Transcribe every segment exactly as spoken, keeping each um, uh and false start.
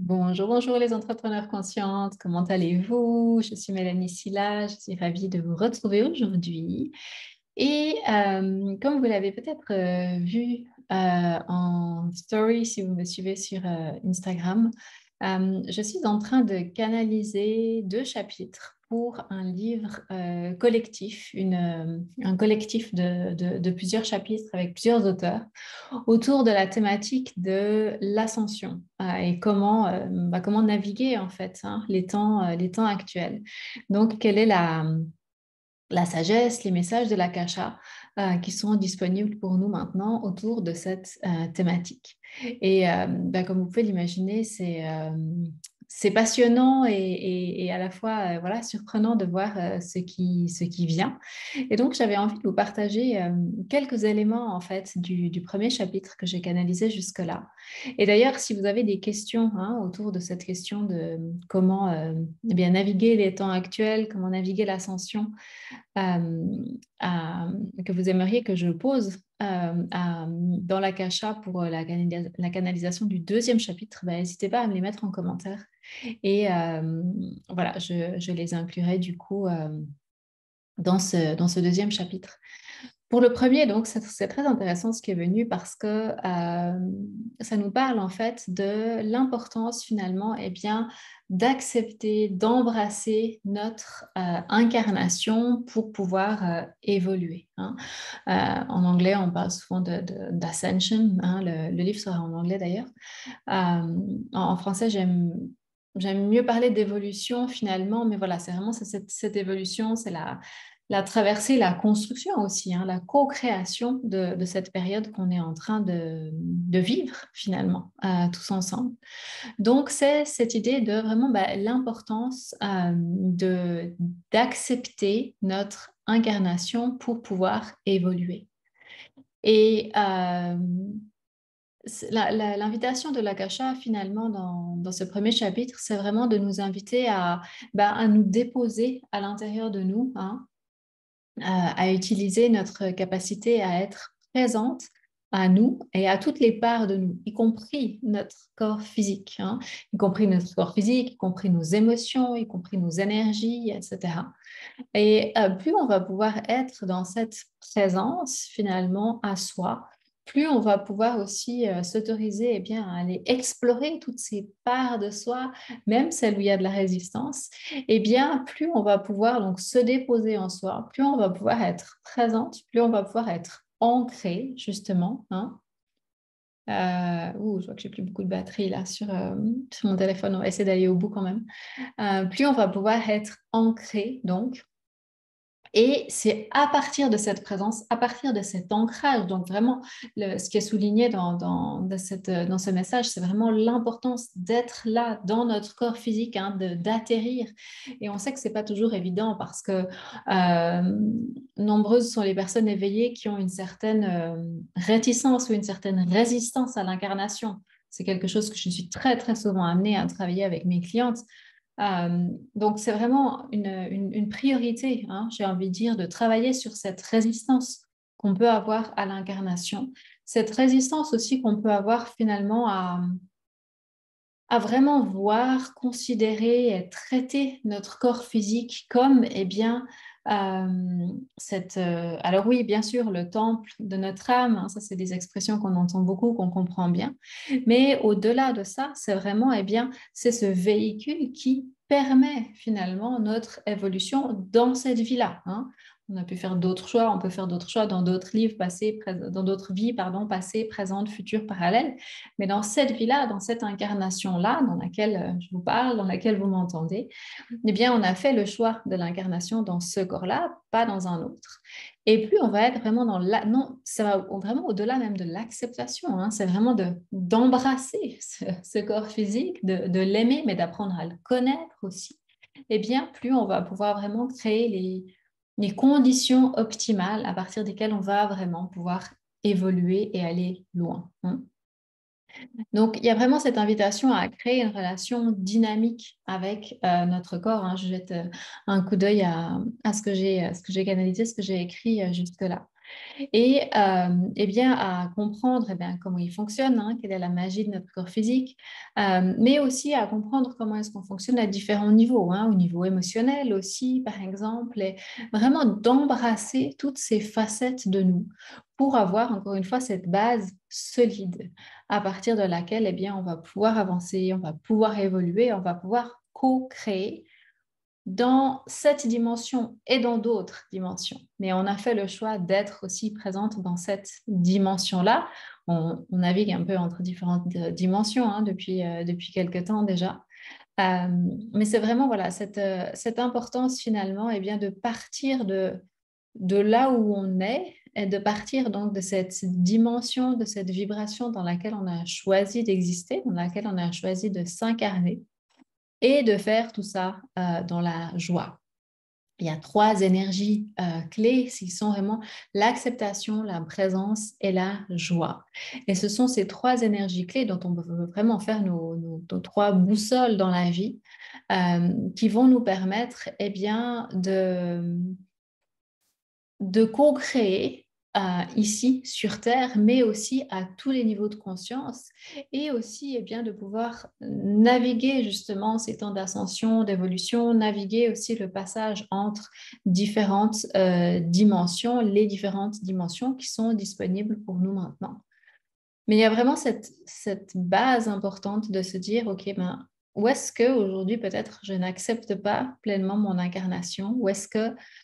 Bonjour, bonjour les entrepreneurs conscientes, comment allez-vous? Je suis Mélanie Silla, je suis ravie de vous retrouver aujourd'hui. Et euh, comme vous l'avez peut-être euh, vu euh, en story, si vous me suivez sur euh, Instagram, euh, je suis en train de canaliser deux chapitres pour un livre euh, collectif, une, euh, un collectif de, de, de plusieurs chapitres avec plusieurs auteurs autour de la thématique de l'ascension euh, et comment, euh, bah, comment naviguer en fait hein, les temps, euh, les temps actuels. Donc, quelle est la, la sagesse, les messages de l'Akasha euh, qui sont disponibles pour nous maintenant autour de cette euh, thématique. Et euh, bah, comme vous pouvez l'imaginer, c'est euh, c'est passionnant et, et, et, à la fois euh, voilà, surprenant de voir euh, ce, qui, ce qui vient. Et donc, j'avais envie de vous partager euh, quelques éléments en fait du, du premier chapitre que j'ai canalisé jusque-là. Et d'ailleurs, si vous avez des questions hein, autour de cette question de comment euh, eh bien, naviguer les temps actuels, comment naviguer l'ascension, euh, à- que vous aimeriez que je pose euh, à- dans l'Akasha pour la, canalis- la canalisation du deuxième chapitre, ben, n'hésitez pas à me les mettre en commentaire. Et euh, voilà, je, je les inclurai du coup euh, dans ce, dans ce deuxième chapitre. Pour le premier, donc, c'est c'est très intéressant ce qui est venu parce que euh, ça nous parle en fait de l'importance finalement eh bien, d'accepter, d'embrasser notre euh, incarnation pour pouvoir euh, évoluer. Hein. Euh, en anglais, on parle souvent de, de- d'ascension. Hein. Le, le livre sera en anglais d'ailleurs. Euh, en, en français, j'aime j'aime mieux parler d'évolution finalement, mais voilà, c'est vraiment cette, cette évolution, c'est la la traversée, la construction aussi, hein, la co-création de, de cette période qu'on est en train de, de vivre finalement, euh, tous ensemble. Donc, c'est cette idée de vraiment bah, l'importance euh, de, d'accepter notre incarnation pour pouvoir évoluer. Et euh, la- la- l'invitation de l'Akasha, finalement, dans, dans ce premier chapitre, c'est vraiment de nous inviter à, bah, à nous déposer à l'intérieur de nous, hein, à, à utiliser notre capacité à être présente à nous et à toutes les parts de nous, y compris notre corps physique, hein, y compris notre corps physique, y compris nos émotions, y compris nos énergies, et cetera. Et euh, plus on va pouvoir être dans cette présence finalement à soi, plus on va pouvoir aussi euh, s'autoriser eh bien, à aller explorer toutes ces parts de soi, même celles où il y a de la résistance, eh bien, plus on va pouvoir donc se déposer en soi, plus on va pouvoir être présente, plus on va pouvoir être ancré justement. Hein. Euh, ouh, je vois que j'ai plus beaucoup de batterie là sur, euh, sur mon téléphone, on va essayer d'aller au bout quand même. Euh, plus on va pouvoir être ancré donc et c'est à partir de cette présence, à partir de cet ancrage, donc vraiment, le- ce qui est souligné dans, dans, dans cette, dans ce message, c'est vraiment l'importance d'être là dans notre corps physique, hein, de- d'atterrir. Et on sait que c'est pas toujours évident parce que euh, nombreuses sont les personnes éveillées qui ont une certaine euh, réticence ou une certaine résistance à l'incarnation. C'est quelque chose que je suis très, très souvent amenée à travailler avec mes clientes. Euh, donc, c'est vraiment une, une- une priorité, hein, j'ai envie de dire, de travailler sur cette résistance qu'on peut avoir à l'incarnation, cette résistance aussi qu'on peut avoir finalement à, à vraiment voir, considérer et traiter notre corps physique comme, eh bien, euh, cette, euh, alors oui, bien sûr, le temple de notre âme, hein, ça c'est des expressions qu'on entend beaucoup, qu'on comprend bien, mais au-delà de ça, c'est vraiment, eh bien, c'est ce véhicule qui permet finalement notre évolution dans cette vie-là. Hein. On a pu faire d'autres choix, on peut faire d'autres choix dans d'autres livres passés, dans d'autres vies, pardon, passées, présentes, futures, parallèles. Mais dans cette vie-là, dans cette incarnation-là, dans laquelle euh, je vous parle, dans laquelle vous m'entendez, eh bien, on a fait le choix de l'incarnation dans ce corps-là, pas dans un autre. Et plus on va être vraiment dans la... Non, ça va vraiment au-delà même de l'acceptation. Hein, c'est vraiment de, d'embrasser ce, ce corps physique, de, de l'aimer, mais d'apprendre à le connaître aussi. Eh bien, plus on va pouvoir vraiment créer les, les conditions optimales à partir desquelles on va vraiment pouvoir évoluer et aller loin. Hein. Donc, il y a vraiment cette invitation à créer une relation dynamique avec euh, notre corps. Hein. Je jette euh, un coup d'œil à, à ce que j'ai, à ce que j'ai canalisé, ce que j'ai écrit euh, jusque-là. et euh, eh bien, à comprendre eh bien, comment il fonctionne, hein, quelle est la magie de notre corps physique, euh, mais aussi à comprendre comment est-ce qu'on fonctionne à différents niveaux, hein, au niveau émotionnel aussi, par exemple, et vraiment d'embrasser toutes ces facettes de nous pour avoir, encore une fois, cette base solide à partir de laquelle eh bien, on va pouvoir avancer, on va pouvoir évoluer, on va pouvoir co-créer dans cette dimension et dans d'autres dimensions. Mais on a fait le choix d'être aussi présente dans cette dimension-là. On, on navigue un peu entre différentes dimensions hein, depuis, euh, depuis quelques temps déjà. Euh, mais c'est vraiment voilà, cette, euh, cette importance finalement eh bien, de partir de, de là où on est et de partir donc de cette dimension, de cette vibration dans laquelle on a choisi d'exister, dans laquelle on a choisi de s'incarner et de faire tout ça euh, dans la joie. Il y a trois énergies euh, clés, qui sont vraiment l'acceptation, la présence et la joie. Et ce sont ces trois énergies clés dont on veut vraiment faire nos, nos, nos trois boussoles dans la vie, euh, qui vont nous permettre eh bien, de, de co-créer euh, ici sur Terre, mais aussi à tous les niveaux de conscience, et aussi eh bien, de pouvoir naviguer justement ces temps d'ascension, d'évolution, naviguer aussi le passage entre différentes euh, dimensions, les différentes dimensions qui sont disponibles pour nous maintenant. Mais il y a vraiment cette, cette base importante de se dire, OK, ben, où est-ce qu'aujourd'hui, peut-être, je n'accepte pas pleinement mon incarnation? Où est-ce que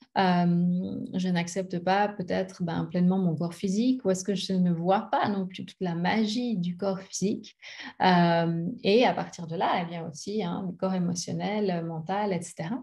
euh, je n'accepte pas peut-être ben, pleinement mon corps physique? Ou est-ce que je ne vois pas non plus toute la magie du corps physique? Euh, et à partir de là, il y a aussi hein, le corps émotionnel, mental, et cetera.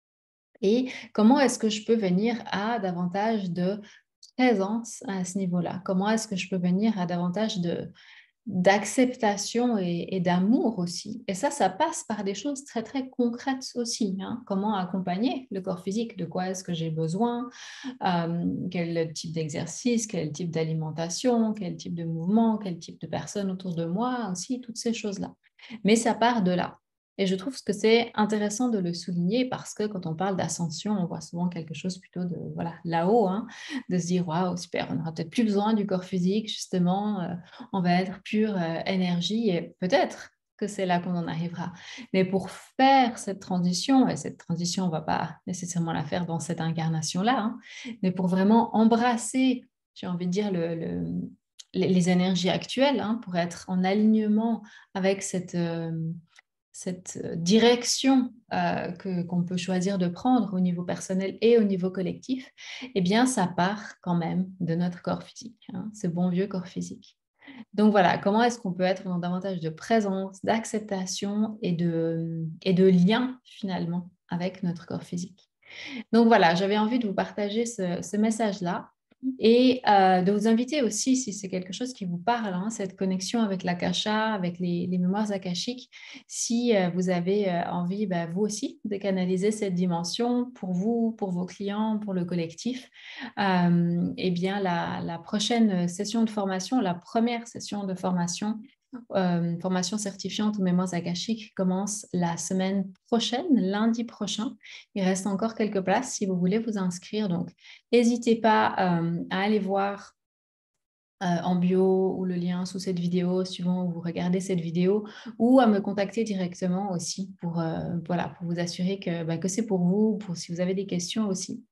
Et comment est-ce que je peux venir à davantage de présence à ce niveau-là? Comment est-ce que je peux venir à davantage de, d'acceptation et, et d'amour aussi? Et ça, ça passe par des choses très, très concrètes aussi. Hein. Comment accompagner le corps physique? De quoi est-ce que j'ai besoin? Euh, quel type d'exercice? Quel type d'alimentation? Quel type de mouvement? Quel type de personnes autour de moi? Aussi, toutes ces choses-là. Mais ça part de là. Et je trouve que c'est intéressant de le souligner parce que quand on parle d'ascension, on voit souvent quelque chose plutôt de voilà, là-haut, hein, de se dire waouh, super, on n'aura peut-être plus besoin du corps physique, justement, euh, on va être pure euh, énergie et peut-être que c'est là qu'on en arrivera. Mais pour faire cette transition, et cette transition, on ne va pas nécessairement la faire dans cette incarnation-là, hein, mais pour vraiment embrasser, j'ai envie de dire, le, le, les, les, énergies actuelles, hein, pour être en alignement avec cette. Euh, cette direction euh, que, qu'on peut choisir de prendre au niveau personnel et au niveau collectif, eh bien, ça part quand même de notre corps physique, hein, ce bon vieux corps physique. Donc voilà, comment est-ce qu'on peut être dans davantage de présence, d'acceptation et de, et de lien finalement avec notre corps physique. Donc voilà, j'avais envie de vous partager ce, ce message-là et euh, de vous inviter aussi, si c'est quelque chose qui vous parle, hein, cette connexion avec l'akasha, avec les, les mémoires akashiques, si euh, vous avez euh, envie, bah, vous aussi, de canaliser cette dimension pour vous, pour vos clients, pour le collectif, euh, eh bien la, la prochaine session de formation, la première session de formation, euh, formation certifiante aux mémoires akashiques commence la semaine prochaine, lundi prochain. Il reste encore quelques places si vous voulez vous inscrire. Donc, n'hésitez pas euh, à aller voir euh, en bio ou le lien sous cette vidéo, suivant où vous regardez cette vidéo, ou à me contacter directement aussi pour, euh, voilà, pour vous assurer que, bah, que c'est pour vous, pour si vous avez des questions aussi.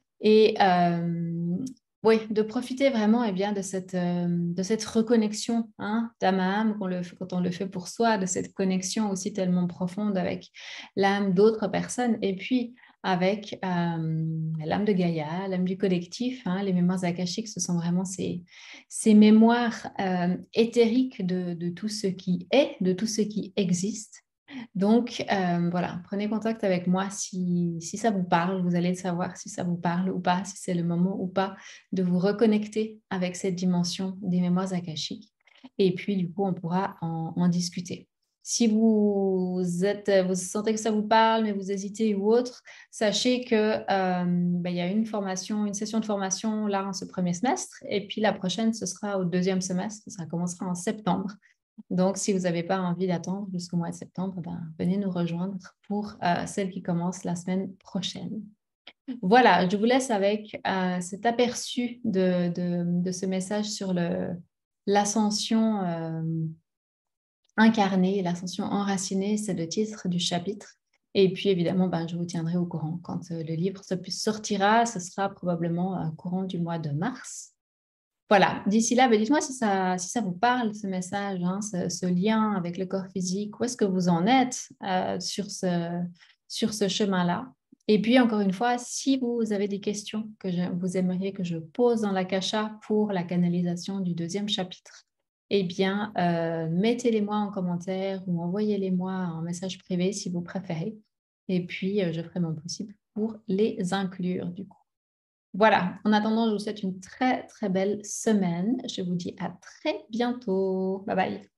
Et euh, oui, de profiter vraiment eh bien, de, cette, euh, de cette reconnexion hein, d'âme à âme quand, le, quand on le fait pour soi, de cette connexion aussi tellement profonde avec l'âme d'autres personnes et puis avec euh, l'âme de Gaïa, l'âme du collectif. Hein, les mémoires akashiques, ce sont vraiment ces, ces mémoires euh, éthériques de, de tout ce qui est, de tout ce qui existe. Donc, euh, voilà, prenez contact avec moi si, si ça vous parle. Vous allez savoir si ça vous parle ou pas, si c'est le moment ou pas de vous reconnecter avec cette dimension des mémoires akashiques. Et puis, du coup, on pourra en, en discuter. Si vous, êtes, vous sentez que ça vous parle, mais vous hésitez ou autre, sachez qu'il euh, ben, y a une formation, une session de formation là en ce premier semestre. Et puis, la prochaine, ce sera au deuxième semestre. Ça commencera en septembre. Donc, si vous n'avez pas envie d'attendre jusqu'au mois de septembre, ben, venez nous rejoindre pour euh, celle qui commence la semaine prochaine. Voilà, je vous laisse avec euh, cet aperçu de, de, de ce message sur le, l'ascension euh, incarnée, l'ascension enracinée, c'est le titre du chapitre. Et puis évidemment, ben, je vous tiendrai au courant quand euh, le livre sortira. Ce sera probablement euh, courant du mois de mars. Voilà, d'ici là, ben, dites-moi si ça, si ça vous parle, ce message, hein, ce, ce lien avec le corps physique. Où est-ce que vous en êtes euh, sur ce, sur ce chemin-là? Et puis, encore une fois, si vous avez des questions que je, vous aimeriez que je pose dans la cacha pour la canalisation du deuxième chapitre, eh bien, euh, mettez-les-moi en commentaire ou envoyez-les-moi en message privé si vous préférez. Et puis, euh, je ferai mon possible pour les inclure du coup. Voilà, en attendant, je vous souhaite une très très belle semaine. Je vous dis à très bientôt. Bye bye.